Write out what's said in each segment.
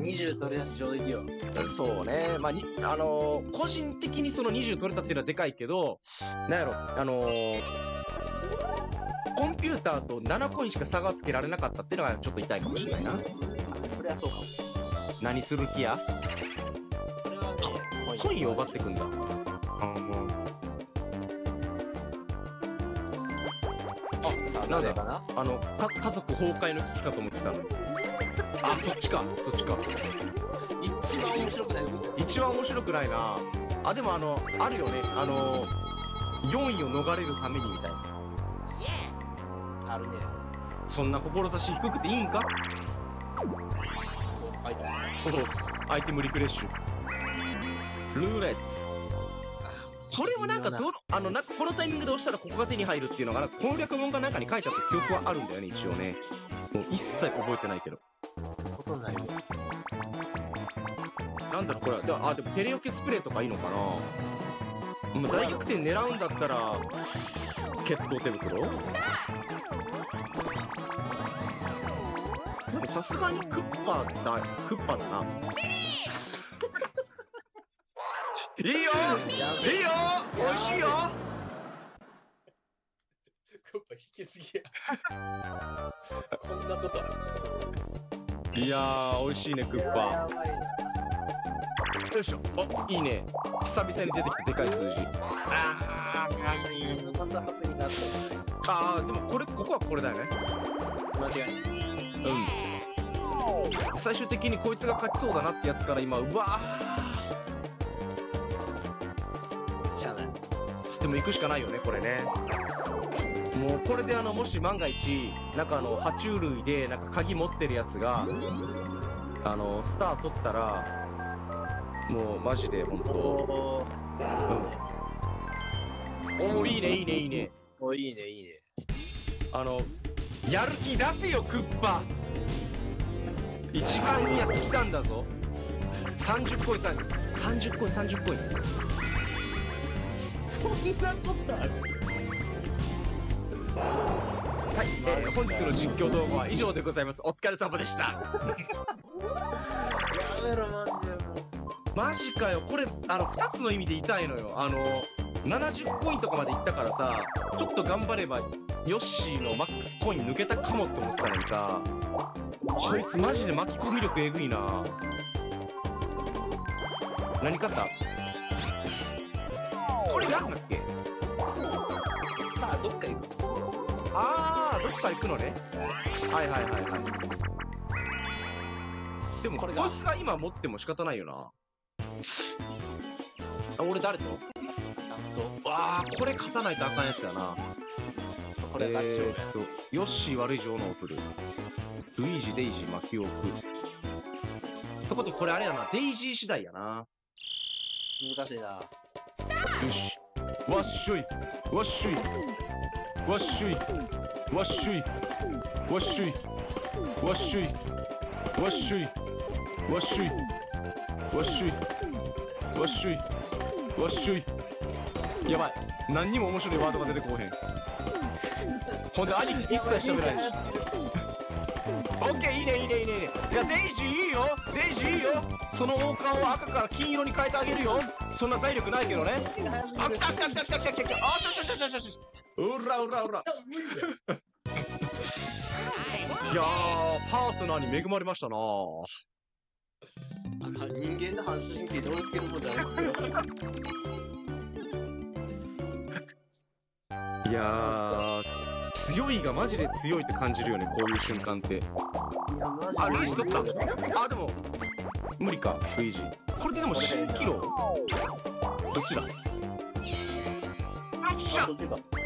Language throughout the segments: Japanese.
20取れたし上出来よ。 そうね。まあ、個人的にその20取れたっていうのはでかいけど、なんやろ、コンピューターと7コインしか差がつけられなかったっていうのがちょっと痛いかもしれないな。 それはそうかも。 何する気や？ それはね、 コインを奪ってくんだ。なんだかな？ 家族崩壊の危機かと思ってたのに。あ、そっちか。 一番面白くない。 一番面白くないな。あ、でもあるよね。4位を逃れるためにみたいな。 あるね。 そんな志低くていいんか？アイテムリフレッシュ。ルーレット。これはなんかなんかこのタイミングで押したらここが手に入るっていうのが攻略本かなんかに書いてあった記憶はあるんだよね、一応ね。もう一切覚えてないけど。 ほとんどないよ。 なんだろうこれ。でもテレよけスプレーとかいいのかな。もう大逆転狙うんだったら決闘手袋。さすがにクッパだな。いいよ美味しいよ。 クッパ引きすぎや。こんなことある。 いやー美味しいねクッパ。よいしょ。いいね。久々に出てきてでかい数字。でもここはこれだよね。 間違いない。 最終的にこいつが勝ちそうだなってやつから今うわしゃあない。 でも行くしかないよねこれね。もうこれでもし万が一なんか爬虫類でなんか鍵持ってるやつがスター取ったらもうマジで本当。おおいいね。 おいいね。 やる気出せよクッパ。一番いいやつ来たんだぞ。30コイン。 そんなことある？ はい、本日の実況動画は以上でございます。お疲れ様でした。 やめろマジでもう。 マジかよ。これ2つの意味で痛いのよ。70コインとかまでいったからさ、ちょっと頑張ればヨッシーのマックスコイン抜けたかもって思ってたのにさ、こいつマジで巻き込み力えぐいな。何勝った？これなんだっけ？ さあどっか行く。 どっか行くのね。はい。でもこいつが今持っても仕方ないよな。俺誰と？これ勝たないとあかんやつやな。 これ勝ちそうだよ。 ヨッシー悪い情報を送る。ルイージ、デイジー、巻き置く。ってことこれあれやな。デイジー次第やな。 難しいな。 よし。わっしょい。やばい。何にも面白いワードが出てこうへん。ほんで兄貴一切喋らないし。オッケーいいね。いやデイジーいいよ。その王冠を赤から金色に変えてあげるよ。そんな財力ないけどね。来た。しうら。いやパートナーに恵まれましたな。 人間の反射神経で追いつけるもんじゃないいや強いがマジで強いって感じるよね、こういう瞬間って。ルイージ取った。でも無理か。ルイージこれででも新記録どっちだ。よっしゃって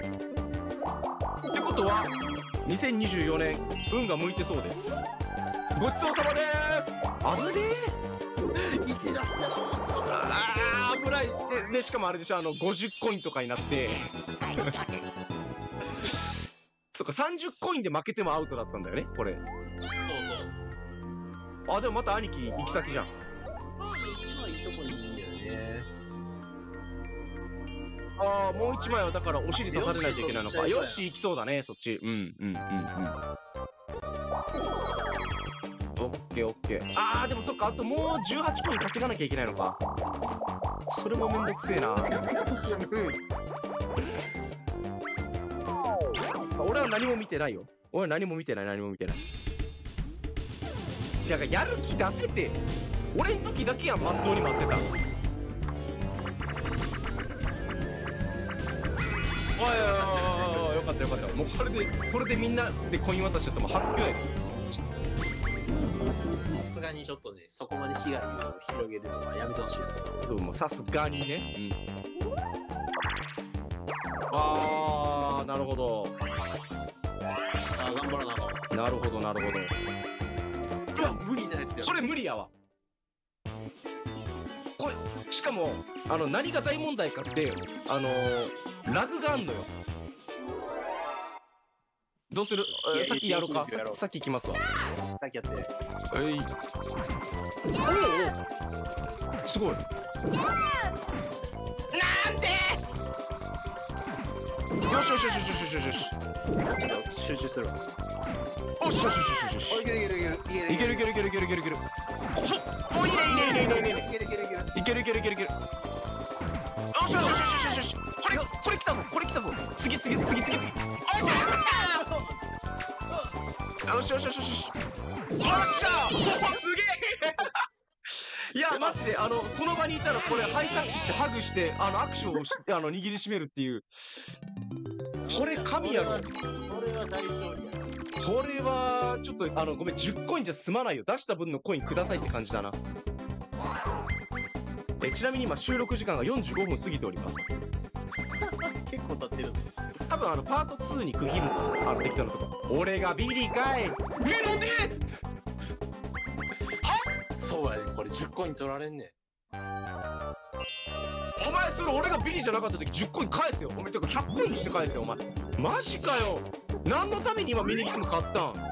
ことは2024年運が向いてそうです。ごちそうさまです。危ねえ。危ない。でしかもあれでしょ、50コインとかになってそっか、30コインで負けてもアウトだったんだよねこれ。 そう。 でもまた兄貴行き先じゃん。もう一枚はだからお尻刺されないといけないのか。よし行きそうだねそっち。 ケーオッケー。あーでもそっか、あともう18コイン稼がなきゃいけないのか。それもめんどくせえな。俺は何も見てないよ。俺は何も見てない、何も見てない。だからやる気出せて。俺ん時だけやん、まっとうに待ってた。おいおいおいおい、よかったよかった。もうこれでみんなでコイン渡しちゃったらもう発狂やで。 さすがにちょっとね、そこまで被害を広げるのはやめてほしい。 そう、もうさすがにね。あー、なるほど。 あー、頑張らなあかん。 なるほど、なるほど。 うわ、無理なやつや。 それ無理やわ。これ、しかも、何が大問題かって、ラグがあんのよ。どうする？さっきやろうか。さっき行きますわ。 さっきやって。 おおお、すごい。なんで？よしよしよしよしよしよしよし。 集中するわ。 おしよしよしよしよし。 いけるいけるいけるいけるいけるいけるいけるいけるいける。お、いいねいいねいいねいいねいいね。 いけるいけるいける。 いけるいけるいけるいける。よしよしよしよしよしよし。これ来たぞ、これ来たぞ。次。おしゃー。よしよしよしよし。おっしゃー。すげえ。いやマジでその場にいたらこれハイタッチしてハグして握手を握りしめるっていう。これ神やろ。 これは大勝利や。 これはちょっとごめん、10コインじゃ済まないよ。出した分のコインくださいって感じだな。ちなみに今収録時間が45分過ぎております。 結構経ってるんです。 多分パート2に区切るの適当なとこ。俺がビリかい。なんで？ そうやね、これ10コイン取られんねん。 お前それ俺がビリじゃなかった時10コイン返せよ。お前てか100コインして返せよお前。マジかよ。何のために今ミニゲーム買ったん？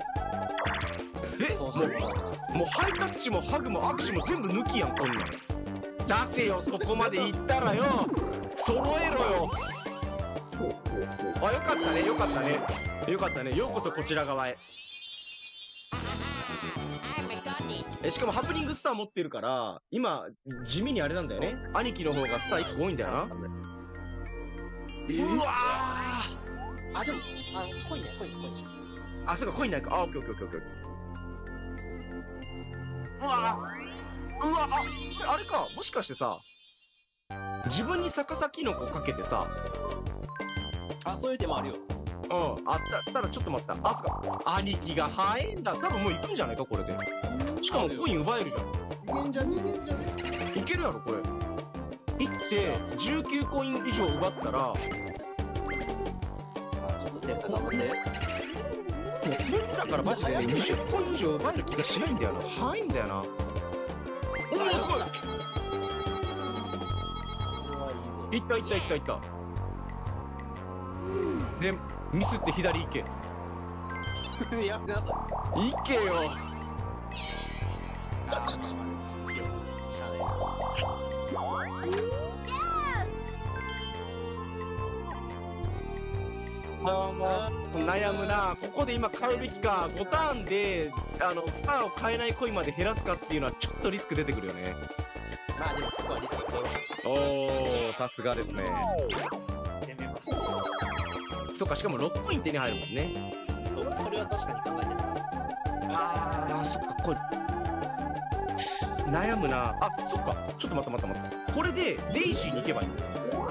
もうハイタッチもハグも握手も全部抜きやんこんなん。出せよ、そこまでいったらよ。揃えろよ。あ、よかったねよかったねよかったね。ようこそこちら側へ。しかもハプニングスター持ってるから今地味にあれなんだよね。兄貴の方がスター1個多いんだよな。うわあ、でもコインね、コイン。 あ、そうかコインないか。あ、オッケーオッケーオッケーオッケー。うわあれか、もしかしてさ自分に逆さキノコかけてさ。 あ、そういう手もあるよ。 あったらちょっと待った。あ、そっか兄貴が早いんだ。多分もう行くんじゃないかこれで。しかもコイン奪えるじゃん。いけるやろこれ。行って19コイン以上奪ったら。 ちょっと手差頑張って。 こいつらからマジでね20コイン以上奪える気がしないんだよな。早いんだよな。おおすごい。いったでミスって左行け。 やめてください。行けよ。悩むな。ここで今買うべきか。5ターンでスターを買えないコインまで減らすかっていうのはちょっとリスク出てくるよね。 まあでもここはリスク取ろう。 おー、さすがですね。そっか、しかも6コイン手に入るもんね。 それは確かに考えてた。 あー、そっか、これ悩むな。あ、そっか、ちょっと待った。これでデイジーに行けばいい。行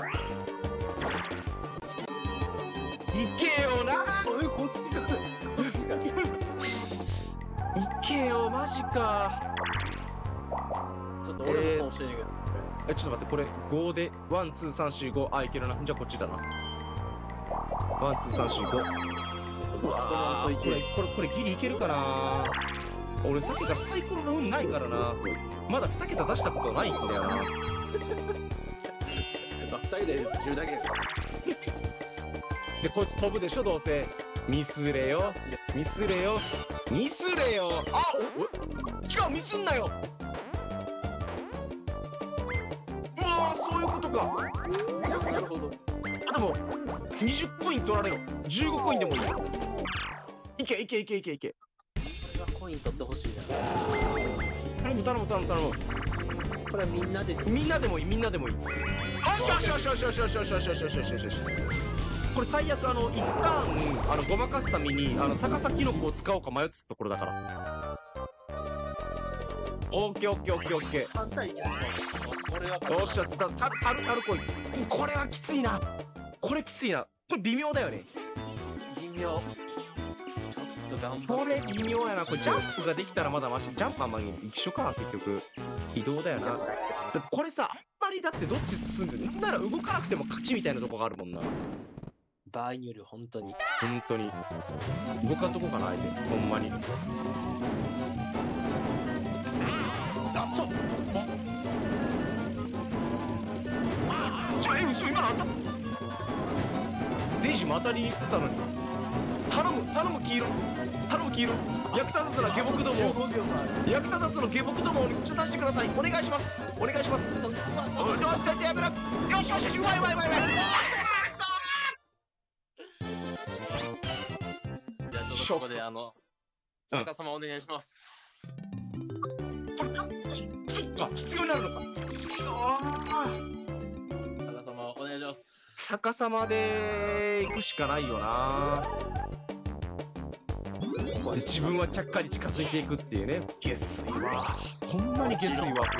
けよな。 こっちが行けよ、マジか。 ちょっと俺もそうしてるけど。 ちょっと待って、これ5で1、2、3、4、5。あ、いけるな。じゃあこっちだな。1、2、3、4、5。うわー、これギリいけるかな。俺さっきからサイコロの運ないからな。まだ2桁出したことないんだよな。 2人で10だけやから。 でこいつ飛ぶでしょどうせ。ミスれよ。あ、違う、ミスんなよ。うわー、そういうことか。 なるほど。 あ、でも20コイン取られろ。15コインでもいい。いけ。 はコイン取ってほしいな。 頼む頼む頼む頼む。 これはみんなで。 みんなでもいい、みんなでもいい。よしよしよしよしよしよしよしよしよしよしよしよし。これ最悪一旦ごまかすために逆さキノコを使おうか迷ってたところだから。オッケーオッケーオッケーオッケ簡単にやる。これはー。よっしゃ、タルコイン。これはきついな。これきついな。これ微妙だよね。 微妙。ちょっと頑張って。 これ微妙やな。これジャンプができたらまだマシ。ジャンプはまあ一緒か結局。移動だよな。だってこれさ、あんまりだってどっち進んでるなんなら動かなくても勝ちみたいなとこがあるもんな。 場合による本当に。 本当に。動かんとこかな、相手。ほんまに。あ、そう。嘘、今のあった。レイジも当たりに行ったのに。頼む、頼む、黄色。頼む、黄色。役立たずな下僕ども。役立たずの下僕どもを出してください。お願いします。お願いします。おい、ちょっとやめろ。よしよしよし、うまいうまいうまいうまい。 じゃあちょっとここで逆さまお願いします。 これそっか、必要になるのか。そう。 逆さまお願いします。 逆さまで行くしかないよな。で自分はちゃっかり近づいていくっていうね。下水わ。ほんまに下水わ。こ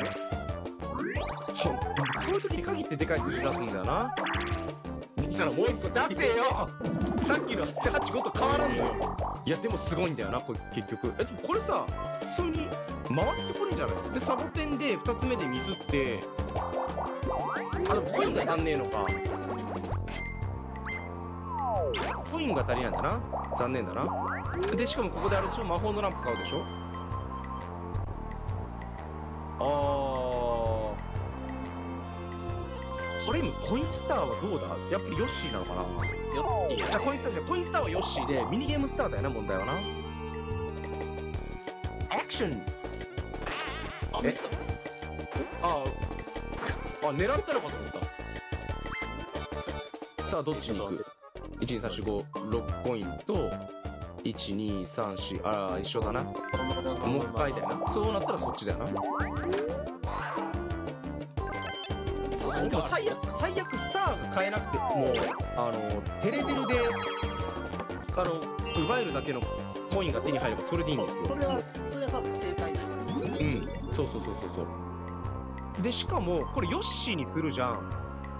ういう時に限ってでかい数字出すんだよな。じゃあもう一個出せよ。さっきの885と変わらんのよ。いやでもすごいんだよな、これ結局。でもこれさ、普通に回ってこれんじゃない？でサボテンで2つ目でミスって、でもコインが足んねえのか。コインが足りないんだな。残念だな。でしかもここであるでしょ、魔法のランプ買うでしょ。これ今コインスターはどうだ？やっぱりヨッシーなのかな。じゃあコインスターはヨッシーでミニゲームスターだよな、問題はな。アクション。狙ったのかと思った。さあどっちに行く？12345コインと1234、一緒だな。もう一回だよな。そうなったらそっちだよな。もう最悪スターが買えなくてもうテレベルで奪えるだけのコインが手に入ればそれでいいんですよ。 それは多分正解だよ。 そうでしかもこれヨッシーにするじゃん。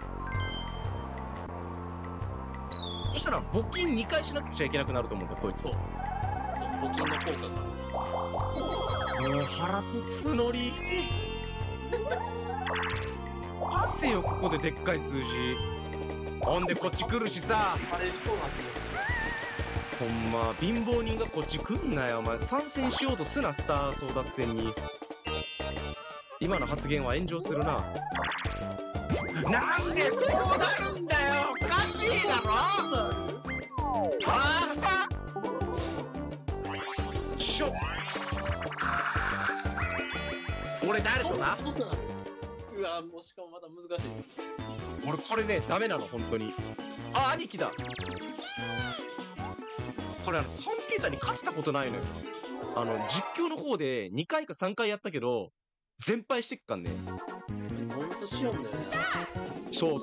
そしたら募金2回しなくちゃいけなくなると思うんだよこいつ。 そう募金の効果が。 もう腹立つのり汗よ、ここででっかい数字。ほんでこっち来るしさ。ほんま貧乏人がこっち来んなよ。お前参戦しようとすな、スター争奪戦に。今の発言は炎上するな。なんでそうなるんだよ。おかしいだろ。しょ。俺誰とな。 うわ、もうしかもまだ難しい。 俺これねダメなの本当に。兄貴だ。これコンピューターに勝てたことないのよ。実況の方で2回か3回やったけど全敗してっかんね。 ノンスしようんだよね。 そう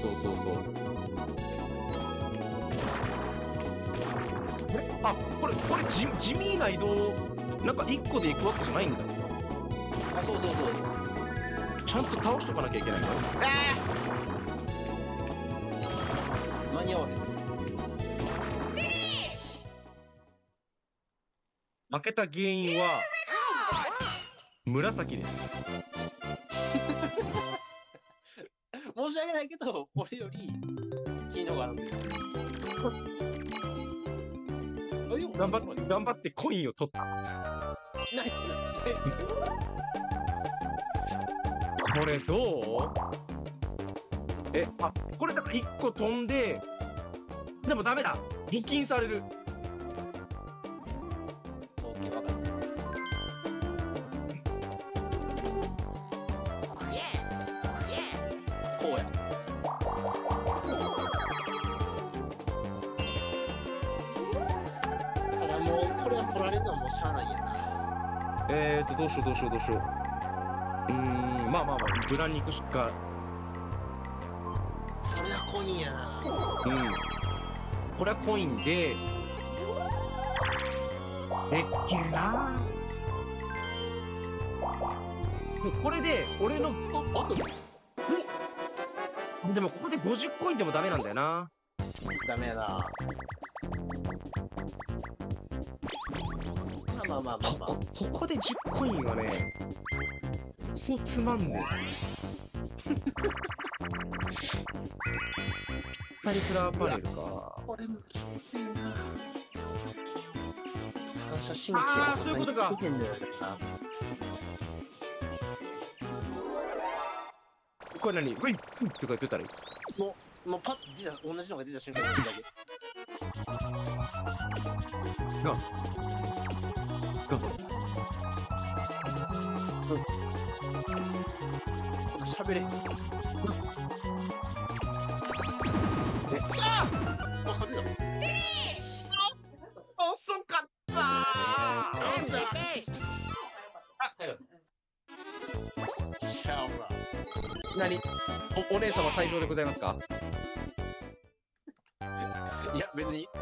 これ地味な移動なんか1個で行くわけじゃないんだ。 そうちゃんと倒しとかなきゃいけないから。 間に合わへん。 負けた原因は紫です。 申し訳ないけど俺より黄色があるんだよ。 頑張ってコインを取った。 ナイス。 これどう？これだから1個飛んで、でもダメだ。募金される。 オッケー、分かった。こうや。ただもうこれは取られるのはもうしゃあないやな。 どうしよう。まあ、ブランに行くしか。 それはコインやな。 これはコインで。でっけえな。これで、俺の。でも、ここで50コインでもダメなんだよな。 ダメやな。まあ。 ここで10コインはね、そうつまんねえ。カリフラワーパネルか。 これもきついな。反射神経ああ、そういうことか。これ何？ウィンとか言ってたらいい？ もうパッと出た、同じのが出た瞬間にだけ。喋れ。 遅かったー。何？お姉様退場でございますか？ いや、別に。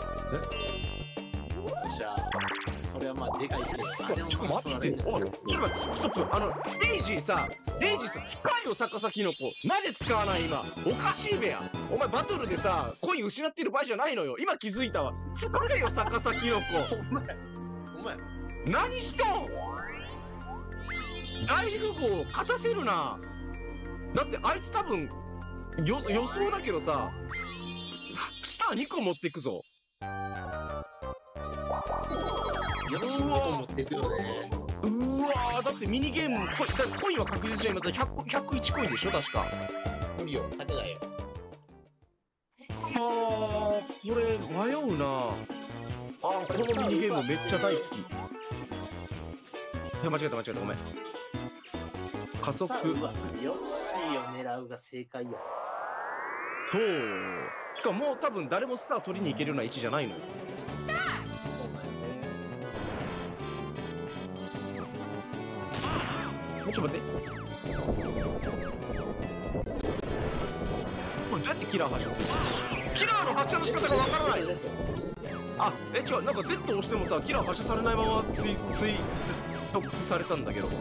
じゃあ、これはまあ、でかいけど。 待って、おい、今、ストップ、レイジーさ、使えよ、逆さキノコ。なぜ使わない今。おかしいべや。お前、バトルでさ、コイン失ってる場合じゃないのよ。今気づいたわ。使えよ、逆さキノコ。 お前。 何しとん？大富豪、勝たせるな。だって、あいつ多分、予想だけどさ、スター2個持っていくぞ。 よし、2個持っていくよね。 うわー、だってミニゲーム、コインは確実じゃ今だって101コインでしょ、確か。 無理よ、勝てないよ。 はあ、これ迷うな。このミニゲームめっちゃ大好き。いや、間違えた、ごめん。加速。 ヨッシーを狙うが正解や。 そうよ。しかももう多分誰もスター取りに行けるような位置じゃないのよ。ちょっと待って。これどうやってキラー発射するの？キラーの発射の仕方がわからない。違う、なんか Z 押してもさ、キラー発射されないまま突されたんだけど。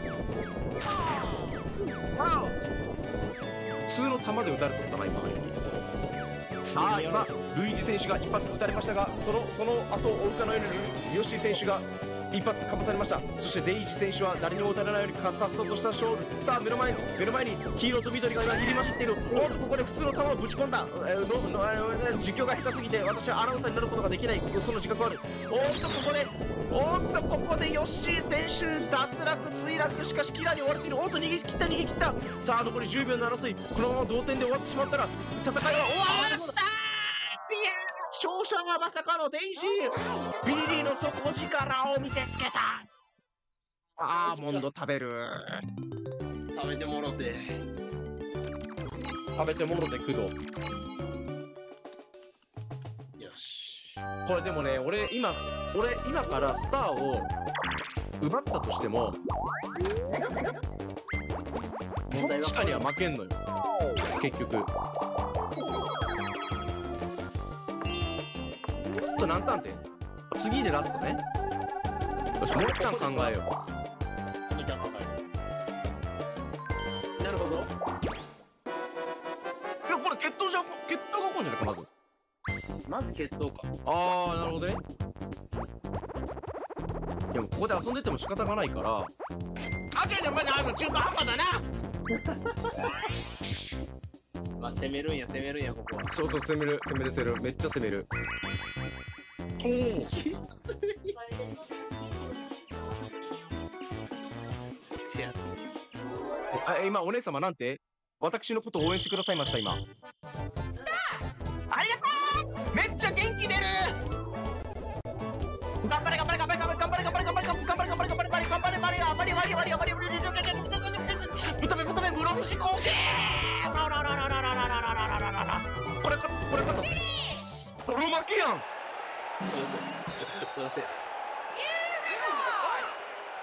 普通の弾で撃たれとったな、今。さあ、今、ルイージ選手が一発撃たれましたが、その後を追うかのようにヨッシー選手が一発かまされました。そしてデイジ選手は誰にも撃たれないようにさっそうとした勝負。さあ目の前に黄色と緑が今入り混じっている。おっとここで普通の球をぶち込んだ。実況が下手すぎて私はアナウンサーになることができない、その自覚がある。ここでヨッシー選手脱落墜落、しかしキラーに追われている。逃げ切った。さあ残り10秒の争い、このまま同点で終わってしまったら戦いは終わった勝者はまさかのデイジー。ビリーの底力を見せつけた。モンド食べる。 食べてもろてクド。 よし。 これでもね、俺今からスターを奪ったとしてもどっちかには負けんのよ、結局。何ターンって次でラストね。よし、もう一旦考えよう。なるほど。 いや、これ決闘が起こるんじゃないか、 まず決闘か。 なるほどね。でもここで遊んでても仕方がないから、違う、まだ中途半端だな。 まあ攻めるんやここは。 そう攻める、めっちゃ攻める。今お姉様なんて私のことを応援してくださいました。今ありがとう。めっちゃ元気出る。頑張れぶため室伏攻撃。これ負けやん。 すいません。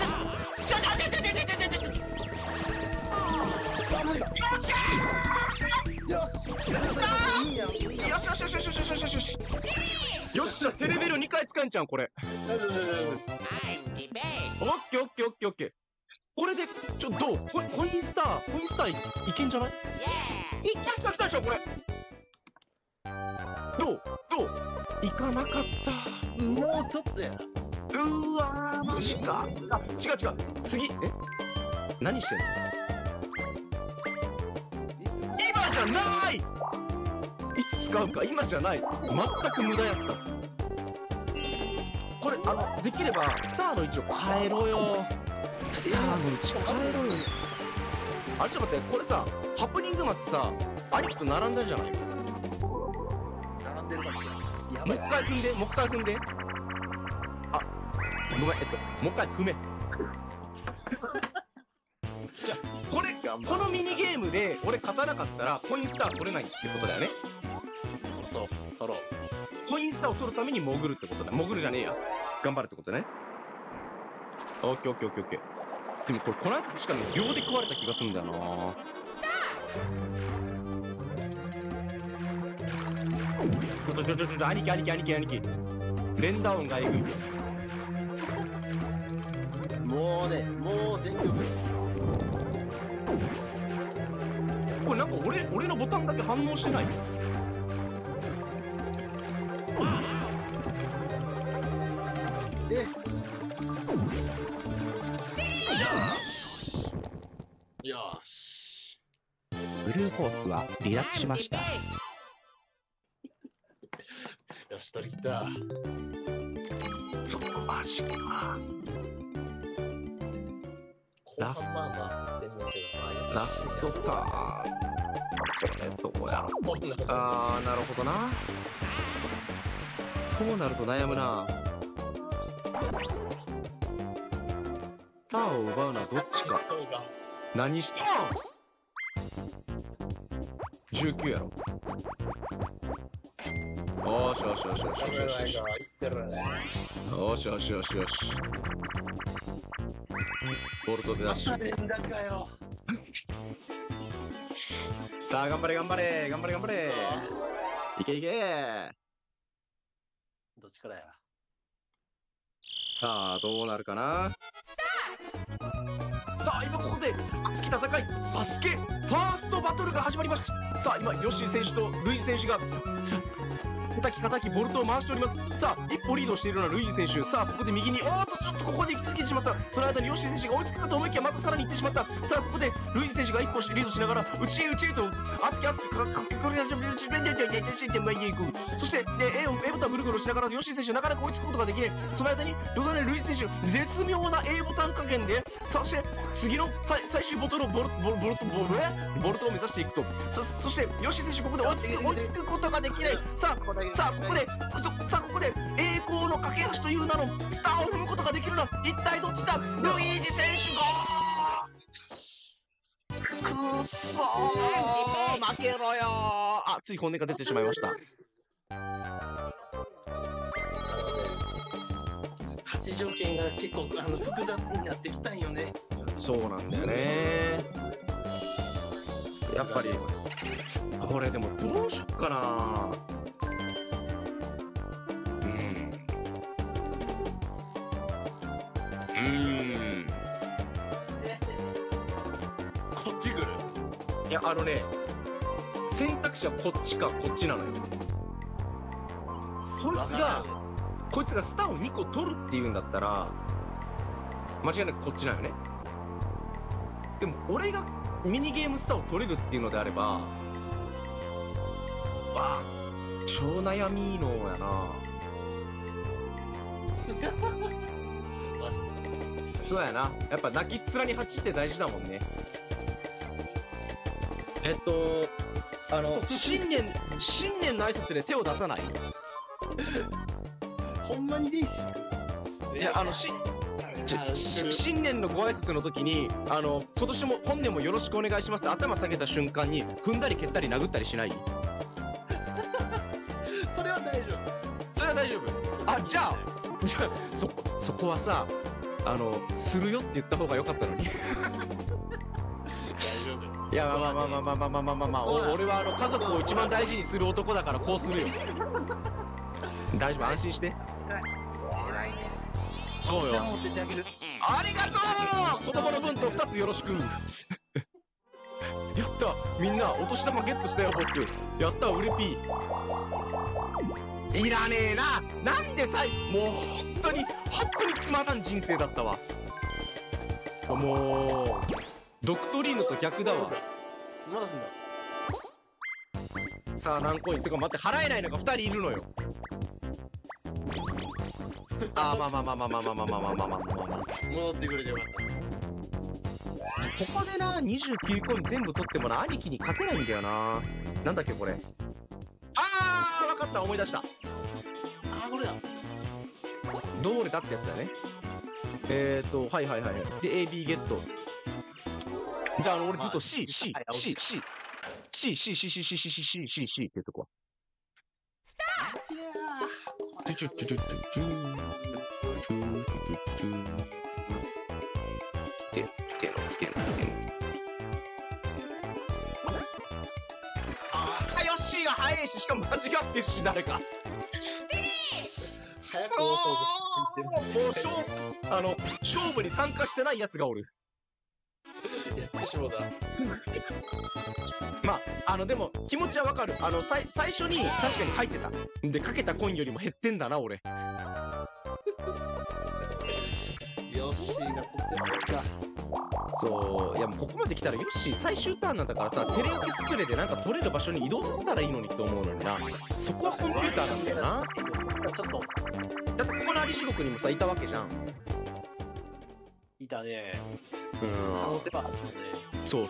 よっしゃ、テレビル2回使えんじゃん、これ。オッケーオッケーオッケーオッケー。これで、どうコインスターいけんじゃない？いけさきたでしょ、これ。どういかなかった。 もうちょっとや。 うわー、マジか。あ、違う。次、何してんの？今じゃない！いつ使うか、今じゃない。全く無駄やった。これ、できれば、スターの位置を変えろよ。スターの位置変えろよ。あれ、ちょっと待って、これさ、ハプニングマスさ、兄貴と並んだじゃない？ 並んでるかもしれない。 もう一回踏んで、あ、ごめん、もう一回踏め。じゃあ、このミニゲームで俺勝たなかったらコインスター取れないってことだよね。 そう、取ろう。 コインスターを取るために潜るってことだ。潜るじゃねえや。頑張るってことね。オッケー。でもこれ、この後確かに秒で食われた気がするんだよな。兄貴。連打音がえぐい。 もう全力。 これなんか俺のボタンだけ反応してない？ よし。 ブルーホースは離脱しました。 よし、取り切った。 ちょっとマジか。ラストか。これどこやろ。あー、なるほどな。そうなると悩むな。スターを奪うのはどっちか。何したん？19やろ。よし。ボルトでダッシュ。さあ、頑張れ。いけ。 どっちからや。 さあ、どうなるかな。さあ、今ここで熱き戦い、サスケファーストバトルが始まりました。さあ、今ヨッシー選手とルイージ選手が叩きボルトを回しております。さあ、一歩リードしているのはルイージ選手。さあ、ここで右にちょっとここで行き過ぎてしまった。その間にヨッシー選手が追いつくかと思いきや、またさらに行ってしまった。さあ、ここでルイージ選手が一歩リードしながら内へと熱きこれがそして A ボタンぐるぐるしながらヨッシー選手なかなか追いつくことができない。その間にルイージ選手絶妙な A ボタン加減で、そして次の最終ボルトを目指していくと。そしてヨッシー選手ここで追いつくことができない。さあここで栄光の架け橋という名のスターを踏むことができるのは一体どっちだ。ルイージ選手がくっそー、負けろよー。つい本音が出てしまいました。 勝ち条件が結構複雑になってきたんよね。 そうなんだよね。 やっぱりこれでもどうしよっかな。 こっち来る。 いや選択肢はこっちかこっちなのよ。こいつがスターを2個取るっていうんだったら間違いなくこっちなのよね。でも俺がミニゲームスターを取れるっていうのであれば、わあ超悩みのやな。そうやな。やっぱ泣きっ面に蜂って大事だもんね。新年の挨拶で手を出さない？ ほんまに電子？ いや新年のご挨拶の時に今年も本年もよろしくお願いしますって頭下げた瞬間に踏んだり蹴ったり殴ったりしない？ それは大丈夫。 それは大丈夫。あ、じゃあそこはさするよって言った方が良かったのに。 大丈夫。 いやまあ俺は家族を一番大事にする男だからこうするよ。大丈夫、安心して。そうよ。ありがとう。子供の分と2つよろしく。やった、みんなお年玉ゲットしたよ僕。やった、うれぴー。いらねえな。なんでさもう本当につまらん人生だったわ。もうドクトリーヌと逆だわ。さあ何コインってか待って、払えないのが2人いるのよ。あーまあ戻ってくれてよかっここでな29コイン全部取ってもな兄貴に勝てないんだよな。なんだっけこれ。あー分かった、思い出した。 た。あ、これだ。 どれだってやつだよね。はいで AB ゲット。じゃあ俺ずっと C っていうとこは。ヨッシーが早いし、しかも間違ってるし誰か。 早く押そうとしてもう勝負に参加してないやつがおる。 やってしもうだ。 まあでも気持ちはわかる。最初に確かに入ってたで、かけたコインよりも減ってんだな俺。 ヨッシーが取ってた。 そういやもうここまで来たらヨッシー最終ターンなんだからさ、テレオケスプレーでなんか取れる場所に移動させたらいいのにって思うのにな。そこはコンピューターなんだよな。 ちょっとだってここのあり地獄にもさいたわけじゃん。 いたね。 可能性はあったね。 そう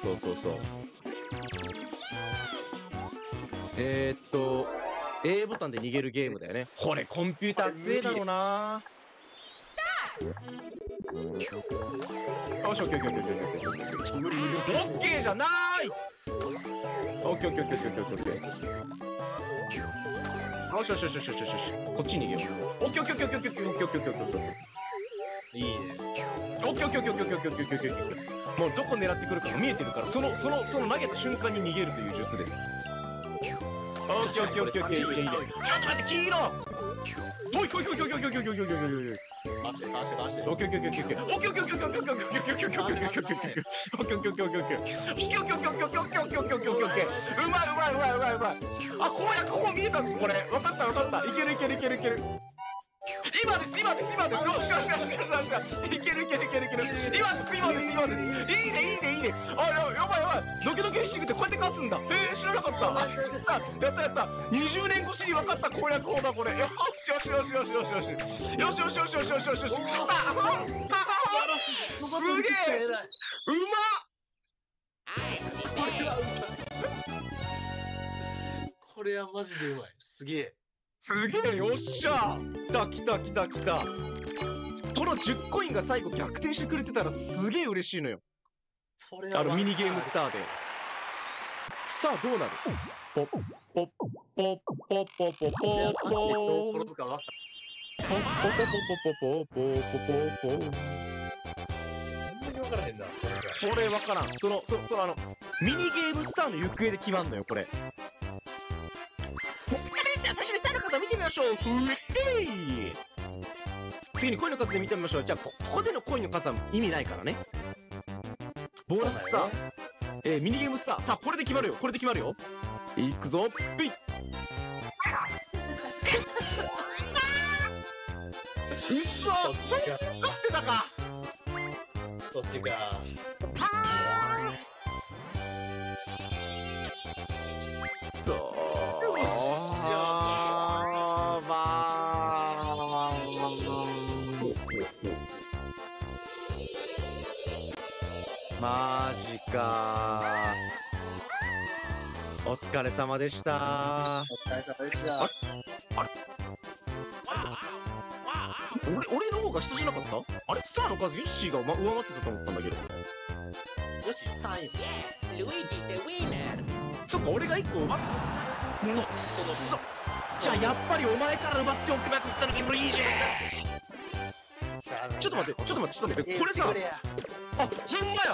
A ボタンで逃げるゲームだよね。これコンピューター強えだろうな。よし、オッケーじゃない。オッケー。よし、こっちに逃げよう。オッケー。 いいね。 オッケー。もうどこ狙ってくるかが見えてるから、その投げた瞬間に逃げるという術です。オッケー。いいね。ちょっと待って、黄色。おい。 回して。 オッケー。うまい。あ、攻略法見えたぞこれ。わかった。いける。今です。よし。いける。今です。いいね。あ、やばい。ドキドキフィッシングってこうやって勝つんだ。知らなかった。やった。20年越しに分かった攻略法だこれ。よし。勝った。すげえ。うまこれはマジでうまい。すげえ。 よっしゃ。来た。この10コインが最後逆転してくれてたらすげえ嬉しいのよ。ミニゲームスターで。さあどうなる。ポッこれわからん。ミニゲームスターの行方で決まんのよ、これ。最初にスターの数を見てみましょう。次にコインの数で見てみましょう。じゃあ、ここでのコインの数は意味ないからね。ボーナススター。ミニゲームスター。さあ、これで決まるよ。これで決まるよ。いくぞ。ピッ。うそ、そう使ってたか。 そっちか。 マジか。お疲れ様でした。 お疲れ様でした。 俺の方が下じゃなかった？あれスターの数ヨッシーが上回ってたと思ったんだけど。 よし、3位。ルイージってウィーナー。 そっか、俺が1個奪っそじゃあやっぱりお前から奪っておくばって言ったのにルイージ。ちょっと待って、これさ、あ、ほんまや。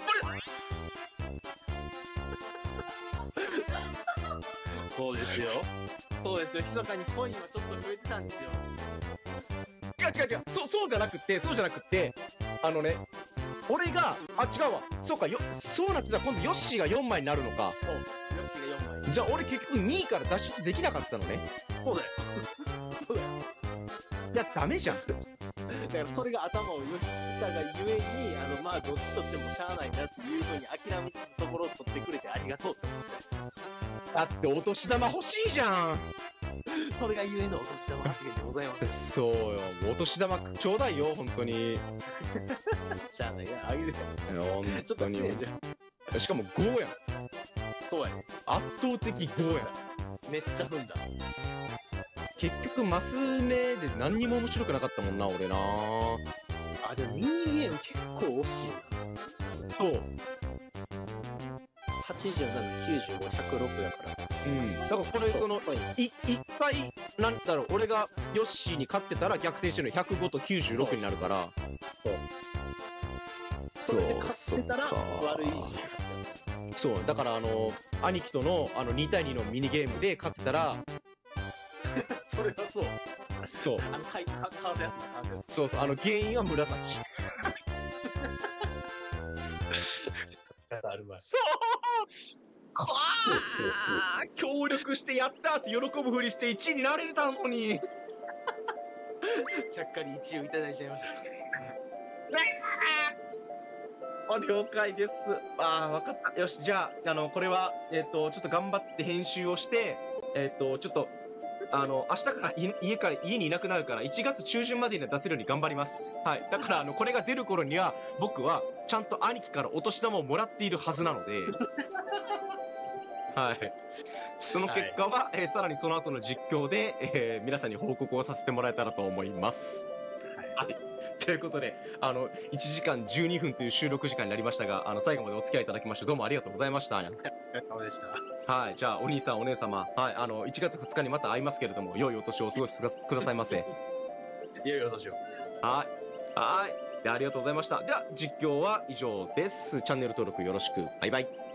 そうですよ。そうですよ。密かにコインはちょっと増えてたんですよ。 違う。そうじゃなくて、俺が、違うわ。そうか、そうなってたら今度ヨッシーが4枚になるのか。 そう。ヨッシーが4枚。 じゃあ俺結局2位から脱出できなかったのね。 そうだよ。そうだよ。 いや、ダメじゃん。 だからそれが頭をよぎったがゆえに、まあどっちとってもしゃあないなっていう風に諦めたところを取ってくれてありがとうって思って。 だってお年玉欲しいじゃん。 それがゆえのお年玉発言でございます。 そうよ、お年玉ちょうだいよ、本当に。 しゃあないな、あげるよ。 本当に。しかも5やん。 そうやね。 圧倒的5やん。 めっちゃ踏んだ。 結局マス目で何にも面白くなかったもんな、俺な。 あ、でもミニゲーム結構惜しいな。 そう。 87、95、106やから。 うん。だからこれいっぱい、なんだろう、俺がヨッシーに勝ってたら逆転してるの105と96になるから。 そう。それで勝ってたら悪い。 そう。だから兄貴との2対2のミニゲームで勝ってたら、 それはそう。 そう。そう、原因は紫。そう協力してやったって喜ぶふりして1位になれたのに。 ちゃっかり1位をいただいちゃいました。 了解です。わかった。よし、じゃあ、これは、ちょっと頑張って編集をして、ちょっと、明日から家にいなくなるから、1月中旬までには出せるように頑張ります。はい。だから、これが出る頃には、僕は、ちゃんと兄貴からお年玉をもらっているはずなので、はい。その結果は、さらにその後の実況で、皆さんに報告をさせてもらえたらと思います。はい。ということで、1時間12分という収録時間になりましたが、最後までお付き合いいただきましてどうもありがとうございました。お疲れ様でした。 はい。じゃあ、お兄さん、お姉様、はい。1月2日にまた会いますけれども、良いお年をお過ごしくださいませ。 良いお年を。 はい。で、ありがとうございました。では、実況は以上です。チャンネル登録よろしく。バイバイ。